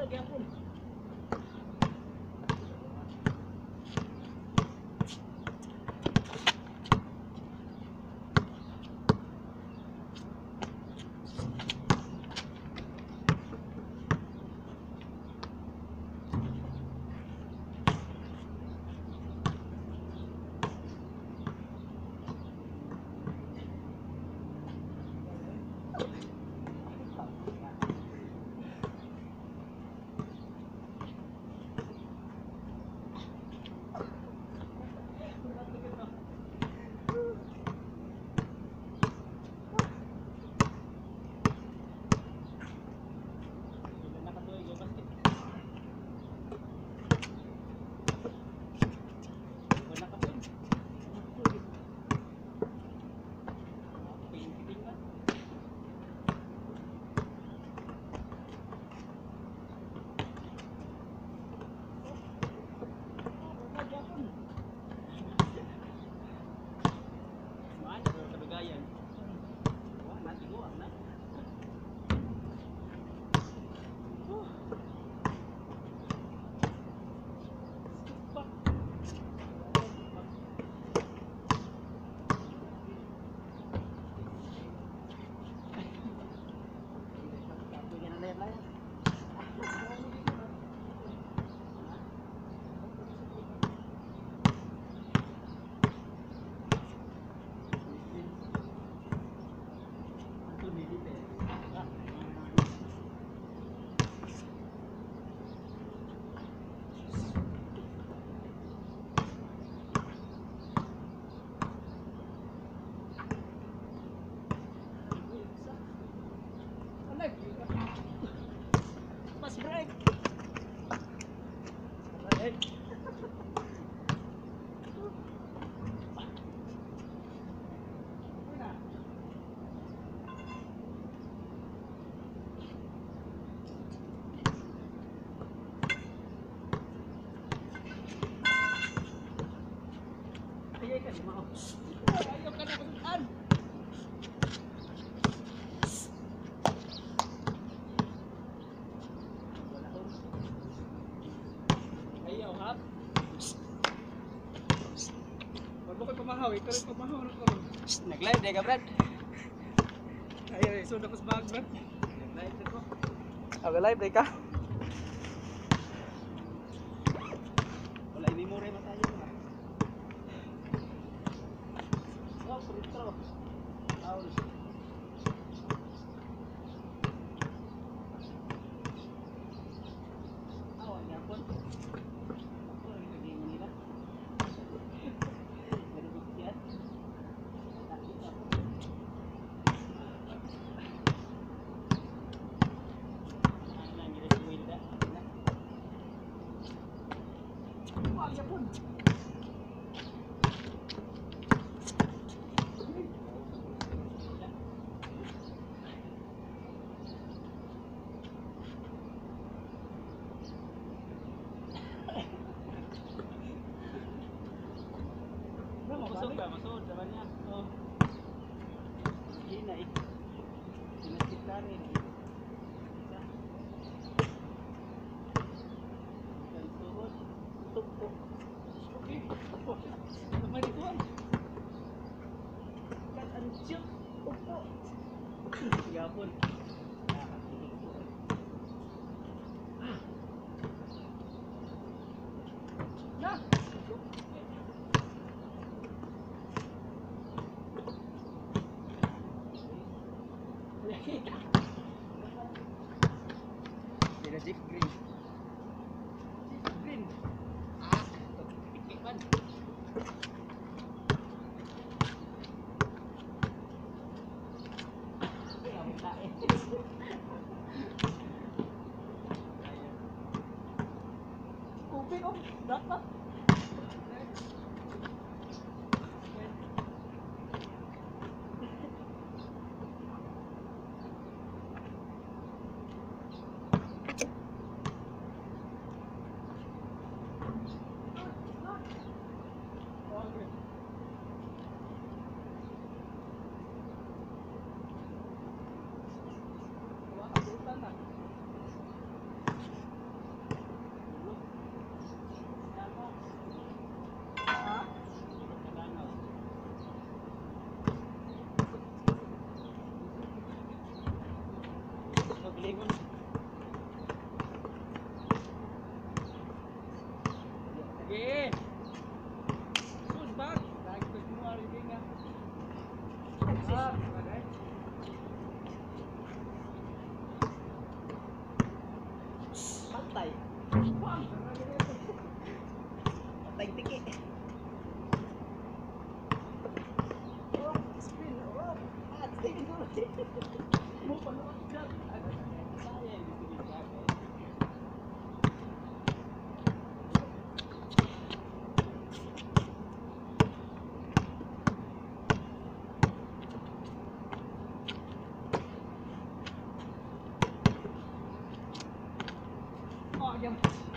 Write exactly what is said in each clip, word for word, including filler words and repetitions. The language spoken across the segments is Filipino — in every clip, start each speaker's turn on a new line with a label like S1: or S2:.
S1: Ayaw ka na kusutan. Ayaw ha. Wag mo ko'y pamahaw. Ikaw rin pamahaw.
S2: Nag-live deh ka, Brad?
S1: Ayaw eh. So, napos bag, Brad.
S2: Nag-live deh ko.
S1: Live deh ka.
S2: Wala ini mo rin matayo na. Oh, retro. Taul. Awan niya po. Ako rin kagay mo nila. Ganun yan. Takit ako. Masuk ka, masuk naman yan. Oh. Hina eh. Sinasip na rin. Isa. Isang tuhod. Tukpo. Okay. Naman ito ah. Kat ang siyok. Tukpo. Gapon. Na! Tidak deep green. Deep green. Ah, pikipan. Kupin oh, dapat. Lemon.
S1: Sige. Sus bag. Lagi ko semua rin nga. Ah, bagay.
S2: Patay.
S1: Bang.
S2: Patay tiki.
S1: Oh, spin. Oh.
S2: Ah, tingin ko.
S1: Mo pa naman dyan.
S2: Sayang dito din sa akin.
S1: Oh, yan.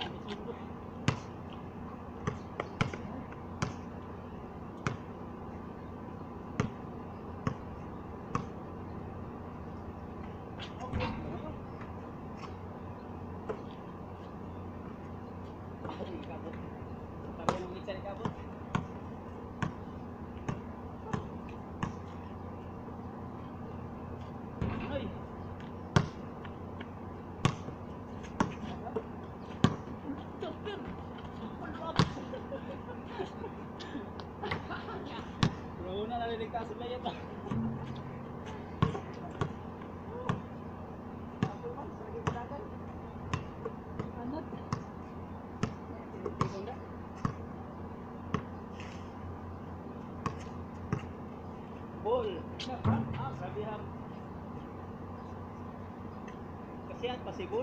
S2: Kabut. Tabi ng litsa ni kabut. Ay. Bro, na naliligtas sila yan.
S1: Anat.
S2: Bol. Ah, sabi ham. Kasi ang pasibol.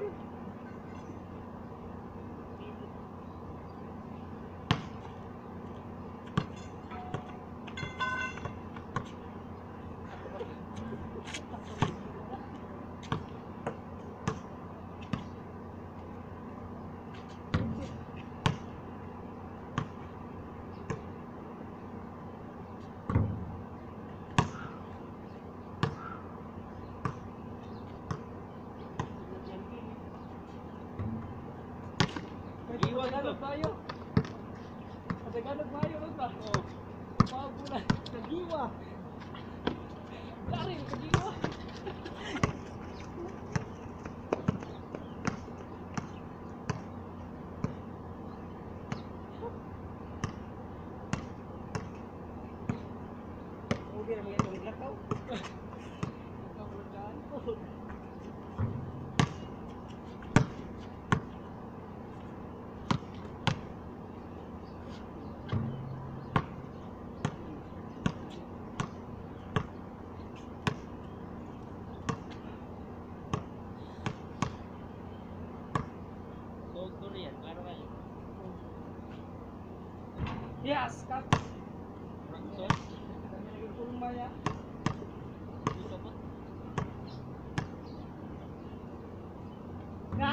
S2: Iwan
S1: Tagalog
S2: ito.
S1: tayo. Tagalog tayo lang ba?
S2: Oh.
S1: Pabulan. Kagiwa. Lari, kagiwa.
S2: Ubi na mga itong lakaw.
S1: Kabulan.
S2: Doktor yan, klaro kayo.
S1: Yes, cut.
S2: Rakson.
S1: Kami nagtulong maya.
S2: Usapot.
S1: Na.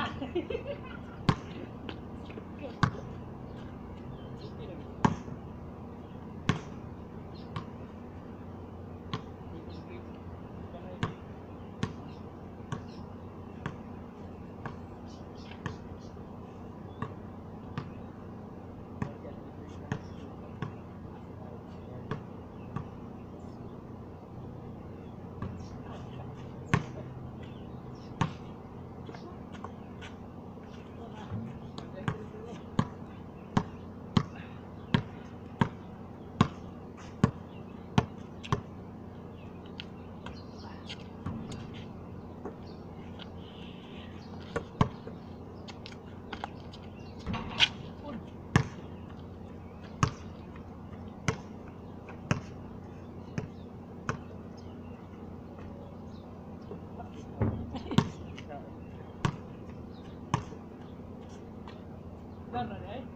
S1: Gano'n eh.